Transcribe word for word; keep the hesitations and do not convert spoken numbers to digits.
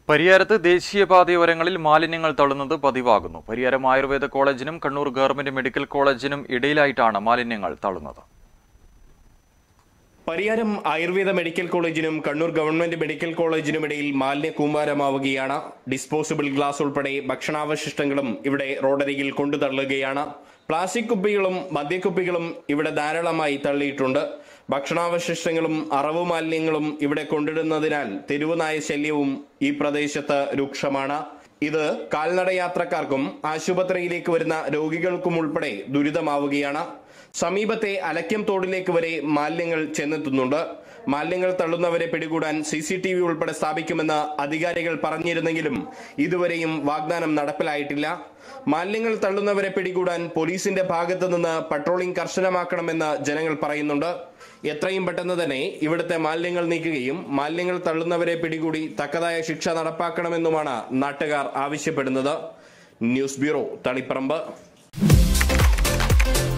പരിയാരത്ത് ദേശീയപാതയോരങ്ങളിൽ മാലിന്യങ്ങൾ തള്ളുന്നത് പതിവാകുന്നു. പരിയാരം ആയുർവേദ കോളേജിനും കണ്ണൂർ ഗവൺമെന്റ് മെഡിക്കൽ കോളേജിനും ഇടയിലായിട്ടാണ് മാലിന്യങ്ങൾ തള്ളുന്നത്. പരിയാരം ആയുർവേദ മെഡിക്കൽ കോളേജിനും കണ്ണൂർ ഗവൺമെന്റ് മെഡിക്കൽ കോളേജിനും ഇടയിൽ മാലിന്യ കൂമ്പാരമാവുകയാണ്. ഡിസ്പോസിബിൾ ഗ്ലാസ് ഉൾപ്പെടെ ഭക്ഷണാവശിഷ്ടങ്ങളും ഇവിടെ റോഡരികിൽ കൊണ്ടുതള്ളുകയാണ്. പ്ലാസ്റ്റിക് കുപ്പികളും മദ്യക്കുപ്പികളും ഇവിടെ ധാരാളമായി തള്ളിയിട്ടുണ്ട്. ഭക്ഷണാവശിഷ്ടങ്ങളും അറവു മാലിന്യങ്ങളും ഇവിടെ കൊണ്ടിടുന്നതിനാൽ തെരുവുനായ ശല്യവും ഈ പ്രദേശത്ത് രൂക്ഷമാണ്. ഇത് കാൽനട യാത്രക്കാർക്കും ആശുപത്രിയിലേക്ക് വരുന്ന രോഗികൾക്കും ഉൾപ്പെടെ ദുരിതമാവുകയാണ്. സമീപത്തെ അലക്യം തോടിലേക്ക് വരെ മാലിന്യങ്ങൾ ചെന്നെത്തുന്നുണ്ട്. മാലിന്യങ്ങൾ തള്ളുന്നവരെ പിടികൂടാൻ സി സി ടി വി ഉൾപ്പെടെ സ്ഥാപിക്കുമെന്ന് അധികാരികൾ പറഞ്ഞിരുന്നെങ്കിലും ഇതുവരെയും വാഗ്ദാനം നടപ്പിലായിട്ടില്ല. മാലിന്യങ്ങൾ തള്ളുന്നവരെ പിടികൂടാൻ പോലീസിന്റെ ഭാഗത്തു നിന്ന് പട്രോളിംഗ് കർശനമാക്കണമെന്ന് ജനങ്ങൾ പറയുന്നുണ്ട്. എത്രയും പെട്ടെന്ന് തന്നെ ഇവിടുത്തെ മാലിന്യങ്ങൾ നീക്കുകയും മാലിന്യങ്ങൾ തള്ളുന്നവരെ പിടികൂടി തക്കതായ ശിക്ഷ നടപ്പാക്കണമെന്നുമാണ് നാട്ടുകാർ ആവശ്യപ്പെടുന്നത്. News bureau, Taliparamba.